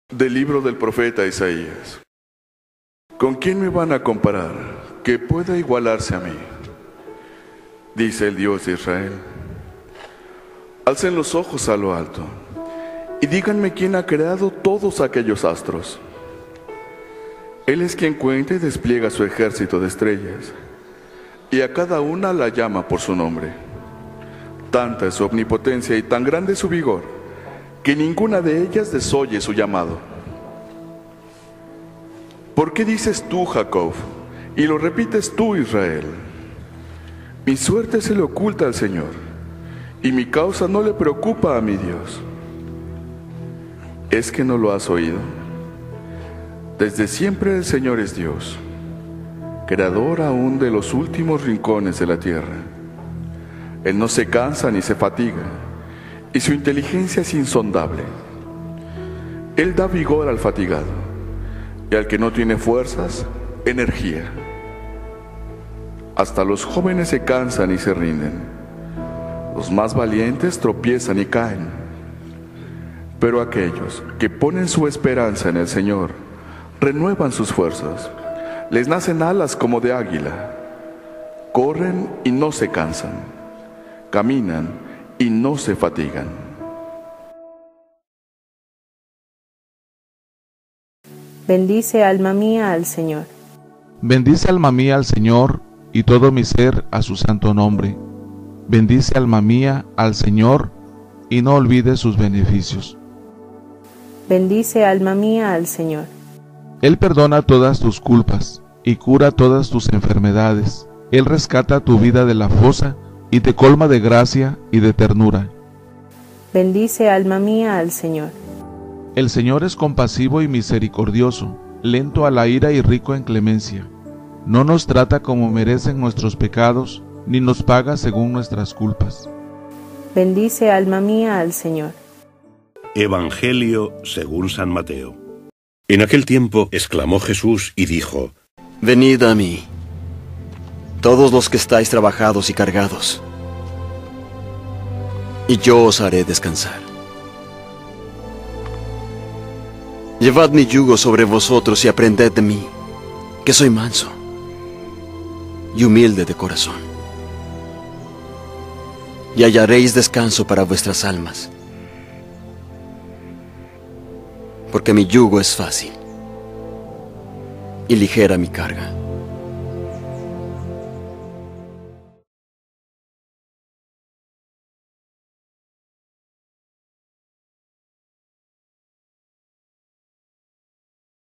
Del libro del profeta Isaías. ¿Con quién me van a comparar que pueda igualarse a mí? Dice el Dios de Israel. Alcen los ojos a lo alto y díganme quién ha creado todos aquellos astros. Él es quien cuenta y despliega su ejército de estrellas, y a cada una la llama por su nombre. Tanta es su omnipotencia y tan grande su vigor, que ninguna de ellas desoye su llamado. ¿Por qué dices tú, Jacob, y lo repites tú, Israel? Mi suerte se le oculta al Señor, y mi causa no le preocupa a mi Dios. ¿Es que no lo has oído? Desde siempre el Señor es Dios, creador aún de los últimos rincones de la tierra. Él no se cansa ni se fatiga, y su inteligencia es insondable. Él da vigor al fatigado, y al que no tiene fuerzas, energía. Hasta los jóvenes se cansan y se rinden. Los más valientes tropiezan y caen. Pero aquellos que ponen su esperanza en el Señor renuevan sus fuerzas. Les nacen alas como de águila. Corren y no se cansan. Caminan y no se fatigan. Bendice, alma mía, al Señor. Bendice, alma mía, al Señor, y todo mi ser a su santo nombre. Bendice, alma mía, al Señor, y no olvides sus beneficios. Bendice, alma mía, al Señor. Él perdona todas tus culpas y cura todas tus enfermedades. Él rescata tu vida de la fosa y te colma de gracia y de ternura. Bendice, alma mía, al Señor. El Señor es compasivo y misericordioso, lento a la ira y rico en clemencia. No nos trata como merecen nuestros pecados, ni nos paga según nuestras culpas. Bendice, alma mía, al Señor. Evangelio según San Mateo. En aquel tiempo exclamó Jesús y dijo: Venid a mí, todos los que estáis trabajados y cargados, y yo os haré descansar. Llevad mi yugo sobre vosotros y aprended de mí, que soy manso y humilde de corazón, y hallaréis descanso para vuestras almas, porque mi yugo es fácil y ligera mi carga.